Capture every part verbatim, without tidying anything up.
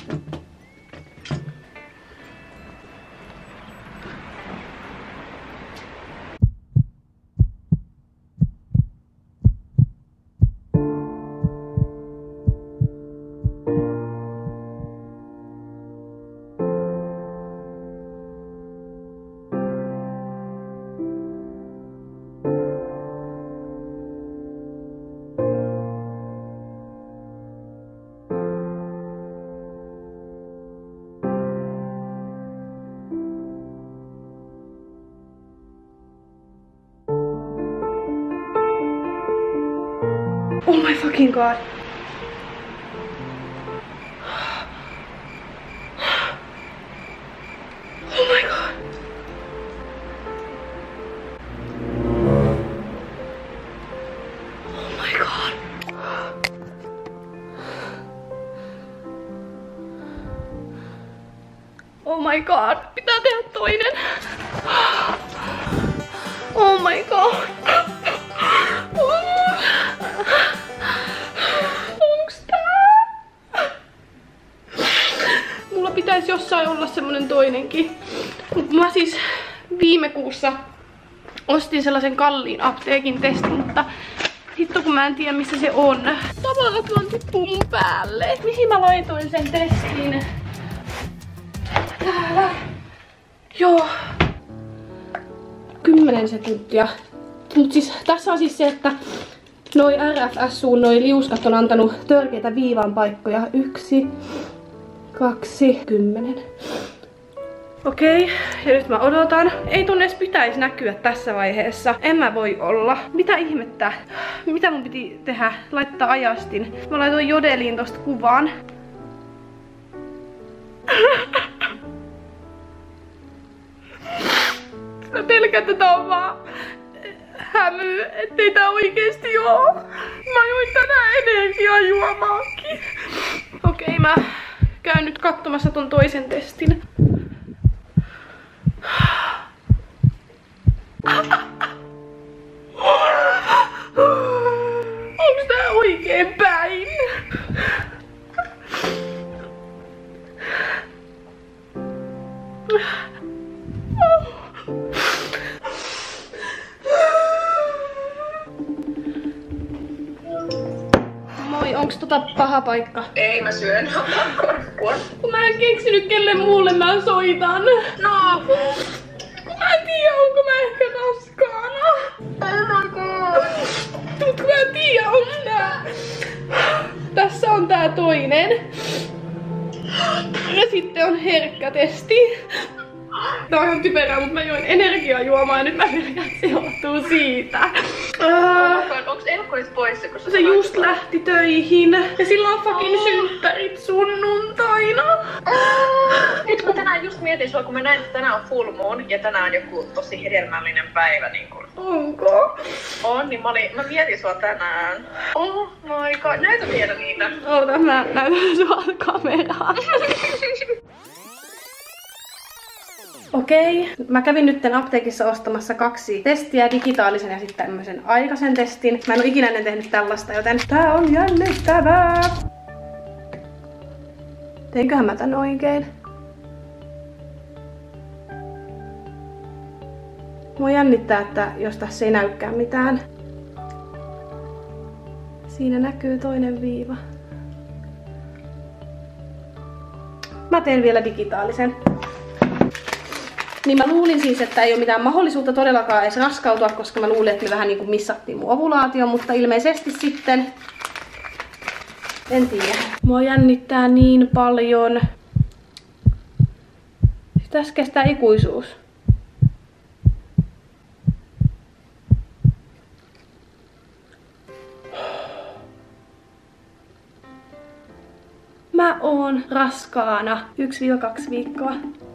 Oh my fucking god. Oh my god. Oh my god. Oh my god. Pitää tehdä toinen. Oh my god. Pitäisi jossain olla semmonen toinenkin. Mut mä siis viime kuussa ostin sellaisen kalliin apteekin testin, mutta hitto kun mä en tiedä missä se on. Tavallaan vaan tippuu mun päälle. Mihin mä laitoin sen testin? Täällä. Joo. Kymmenen sekuntia. Mut siis tässä on siis se, että noi R F S U:n noi liuskat on antanut törkeitä viivan paikkoja. Yksi. Kaksi, kymmenen. Okei, ja nyt mä odotan. Ei tunne edes pitäisi näkyä tässä vaiheessa. En mä voi olla. Mitä ihmettä? Mitä mun piti tehdä? Laittaa ajastin. Mä laitoin Jodeliin tosta kuvan. Mä pelkään, että tää on vaan hämy, ettei tää oikeesti oo. Mä join tänään energiajuomaakin. Okei, mä käyn nyt katsomassa ton toisen testin. Onks tää oikein päin? Moi, onks tota paha paikka? Ei, mä syön korppua. Kun mä en keksinyt kelle muulle mä soitan. No, Mä en tiedä, onko mä ehkä raskaana. oh my god. Mut mä en tiedä, onko nää. Tässä on tää toinen. Ja sitten on herkkä testi. Tää on ihan typerää, mutta mä join energiajuomaa ja nyt mä pelkään, että se johtuu siitä. Uh, Onks Elkko nyt poissa? Kun se just lähti töihin. Ja sillä on fucking oh. synttärit sunnuntaina. Oh. Nyt kun tänään just mietin sua, kun mä näin, että tänään on full moon ja tänään on joku tosi hedelmällinen päivä. Niin kun onko? On, niin mä, olin, mä mietin sua tänään. Oh my god, näytä vielä niitä. Oota, mä näytän sua kameraan. Okei, mä kävin nyt apteekissa ostamassa kaksi testiä, digitaalisen ja sitten tämmöisen aikaisen testin. Mä en oo ikinä ennen tehnyt tällaista, joten tää on jännittävää. Teinköhän mä tän oikein? Mua jännittää, että jos tässä ei näykään mitään. Siinä näkyy toinen viiva. Mä teen vielä digitaalisen. Niin mä luulin siis, että ei ole mitään mahdollisuutta todellakaan edes raskautua, koska mä luulin, että me vähän niinku missattiin mun ovulaation, mutta ilmeisesti sitten en tiedä. Mua jännittää niin paljon. Tässä kestää ikuisuus. Mä oon raskaana yksi kaksi viikkoa.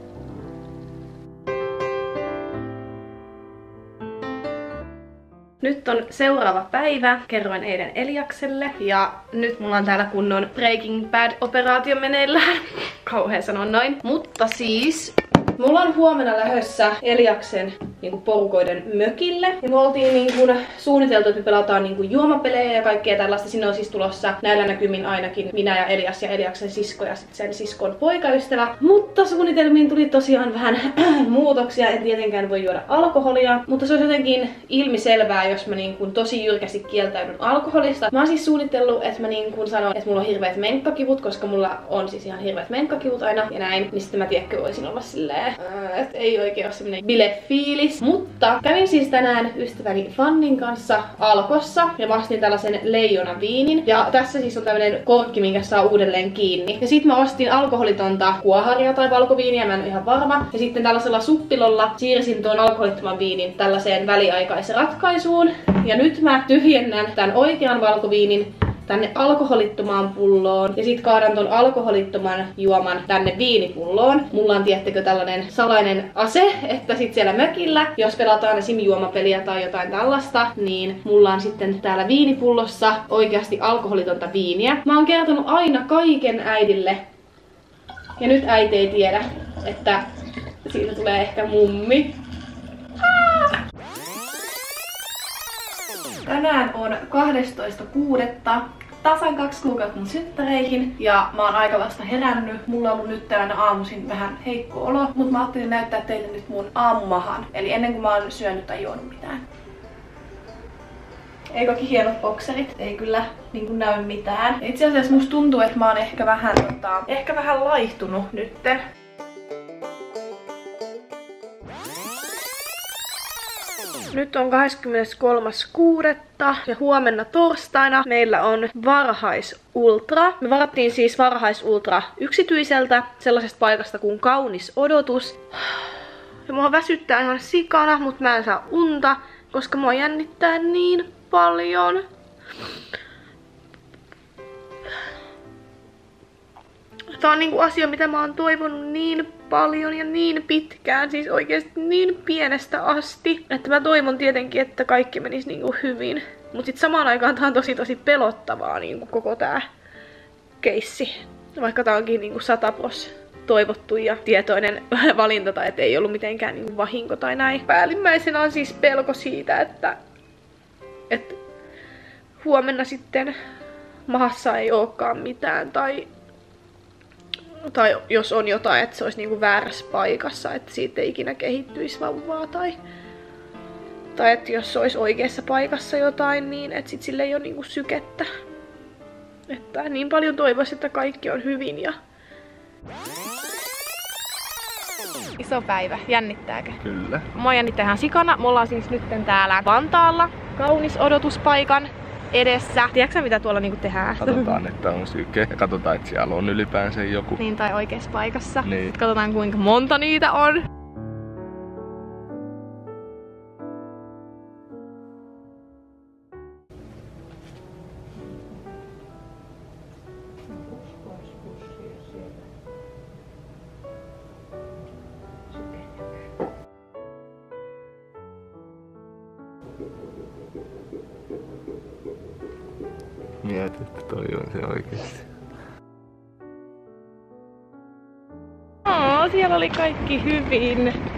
Nyt on seuraava päivä, kerroin eilen Eliakselle ja nyt mulla on täällä kunnon Breaking Bad-operaatio meneillään. Kauhea sanoa noin. Mutta siis, mulla on huomenna lähdössä Eliaksen niinku porukoiden mökille. Ja me oltiin niinku suunniteltu, että me pelataan niinku juomapelejä ja kaikkea tällaista. Sinne on siis tulossa näillä näkymin ainakin minä ja Elias ja Eliaksen sisko ja sit sen siskon poikaystävä. Mutta suunnitelmiin tuli tosiaan vähän muutoksia. En tietenkään voi juoda alkoholia, mutta se on jotenkin ilmiselvää, jos mä niinku tosi jyrkästi kieltäydyn alkoholista. Mä oon siis suunnitellut, että mä niinku sanon, että mulla on hirveät menkkakivut, koska mulla on siis ihan hirveät menkkakivut aina ja näin. Niin sitten mä tiedätkö, voisin olla silleen, että ei oikein ole semmonen bilefiilis. Mutta kävin siis tänään ystäväni Fannin kanssa Alkossa ja vastin tällaisen leijonan viinin. Ja tässä siis on tämmönen korkki, minkä saa uudelleen kiinni. Ja sit mä ostin alkoholitonta kuoharia tai valkoviiniä, mä en ole ihan varma. Ja sitten tällaisella suppilolla siirsin tuon alkoholittoman viinin tällaiseen väliaikaiseen ratkaisuun. Ja nyt mä tyhjennän tämän oikean valkoviinin tänne alkoholittomaan pulloon ja sit kaadan ton alkoholittoman juoman tänne viinipulloon. Mulla on, tiettekö, tällainen salainen ase, että sit siellä mökillä, jos pelataan esim. Juomapeliä tai jotain tällaista, niin mulla on sitten täällä viinipullossa oikeasti alkoholitonta viiniä. Mä oon kertonut aina kaiken äidille ja nyt äiti ei tiedä, että siitä tulee ehkä mummi. Tänään on kahdestoista kuudetta tasan kaksi kuukautta mun synttäreihin ja mä oon aika vasta herännyt. Mulla on ollut nyt tänään aamuisin vähän heikko olo, mutta mä ajattelin näyttää teille nyt mun aamumahan. Eli ennen kuin mä oon syönyt tai juonut mitään. Eikökin hienot bokserit? Ei kyllä niin kuin näy mitään. Itse asiassa musta tuntuu, että mä oon ehkä vähän, tota, ehkä vähän laihtunut nytten. Nyt on kahdeskymmeneskolmas kuudetta ja huomenna torstaina meillä on varhaisultra. Me varattiin siis varhaisultra yksityiseltä sellaisesta paikasta kuin Kaunis odotus. Ja mua väsyttää ihan sikana, mutta mä en saa unta, koska mua jännittää niin paljon. Tää on niinku asia, mitä mä oon toivonut niin paljon ja niin pitkään, siis oikeesti niin pienestä asti, että mä toivon tietenkin, että kaikki menisi niinku hyvin. Mut sit samaan aikaan tää on tosi tosi pelottavaa niinku koko tää keissi. Vaikka tää onkin niinku satapros toivottu ja tietoinen valinta tai et ei ollut mitenkään niinku vahinko tai näin. Päällimmäisenä on siis pelko siitä, että, että huomenna sitten mahassa ei olekaan mitään tai Tai jos on jotain, että se olisi niinku väärässä paikassa, että siitä ei ikinä kehittyisi vauvaa. Tai, tai että jos olisi oikeassa paikassa jotain, niin että sit sille ei ole niinku sykettä. Että niin paljon toivoisin, että kaikki on hyvin. Ja... Iso päivä. Jännittääkö? Kyllä. Mua jännittää ihan sikana. Me ollaan siis nyt täällä Vantaalla Kaunis odotuspaikan edessä. Tiedätkö mitä tuolla niinku tehdään? Katsotaan, että on syke ja katsotaan, että siellä on ylipäänsä joku. Niin, tai oikeassa paikassa. Niin. Sitten katsotaan kuinka monta niitä on. Mietit, että toi on se oikeesti. Oo, siellä oli kaikki hyvin.